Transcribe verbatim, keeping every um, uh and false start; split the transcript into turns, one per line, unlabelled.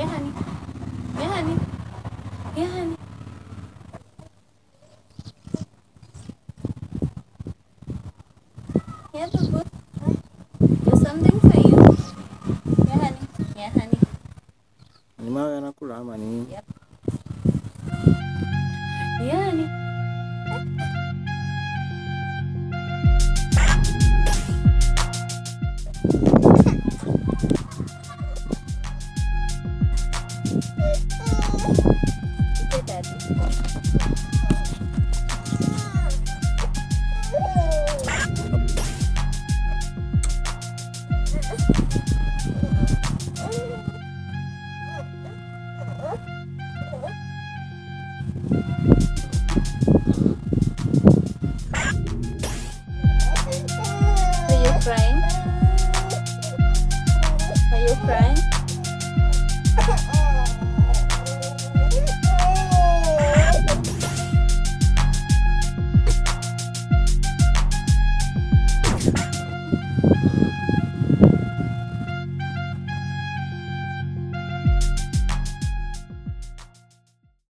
Yeah, honey. Yeah, honey. Yeah, honey. Yeah, Boo. There's something for you. Yeah, honey. Yeah, honey.
Ni mawe anakula ama ni nini?
Yep. Yeah, honey. Look at daddy.